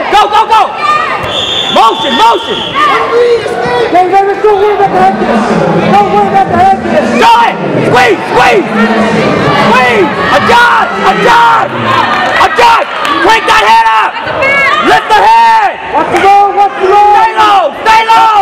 Go, go, go! Motion, motion! Hey, let's go worry about the head kiss. Don't worry about the head kiss. Do it! Squeeze, squeeze! Squeeze! Adjust! Adjust! Adjust! Crank that head up! Lift the head! Watch the roll, watch the roll. Stay low! Stay low!